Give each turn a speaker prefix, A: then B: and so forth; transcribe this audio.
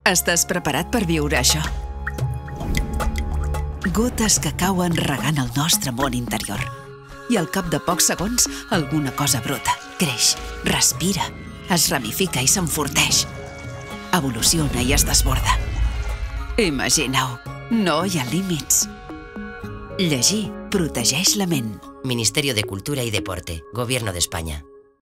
A: Estàs preparat per viure això? Gotes que cauen regant el nostre món interior. I al cap de pocs segons, alguna cosa brota, creix, respira, es ramifica i s'enforteix. Evoluciona i es desborda. Imagineu, no hi ha límits. Llegir protegeix la ment.
B: Ministerio de Cultura y Deporte, Gobierno de España.